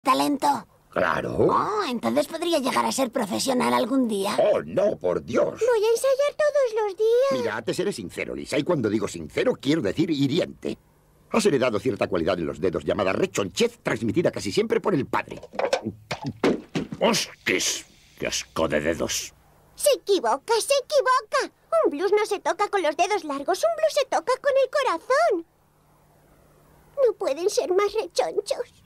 talento? Claro. Oh, entonces podría llegar a ser profesional algún día. Oh, no, por Dios. Voy a ensayar todos los días. Mira, te seré sincero, Lisa, y cuando digo sincero, quiero decir hiriente. Has heredado cierta cualidad en los dedos llamada rechonchez, transmitida casi siempre por el padre. ¡Hostias! ¡Qué asco de dedos! Se equivoca, se equivoca. Un blues no se toca con los dedos largos, un blues se toca con el corazón. No pueden ser más rechonchos.